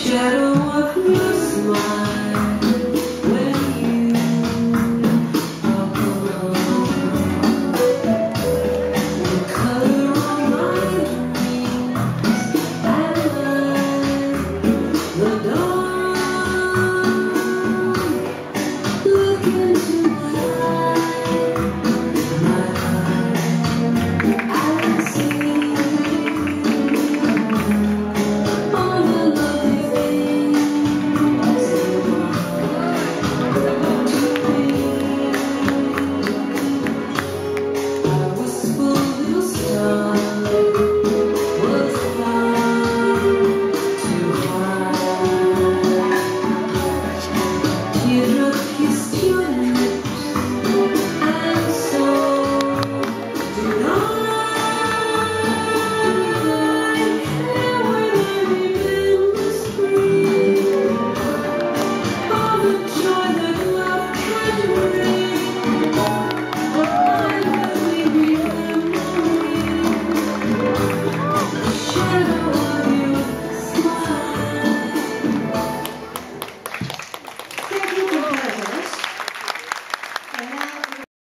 shadow of your smile when you are gone. The color of my dreams and the dawn. Look into my eyes, I see all the lovely things you want to be. A wistful little star was far too high. Teardrop kissed your lips, and so did I. Now when I remember spring, all the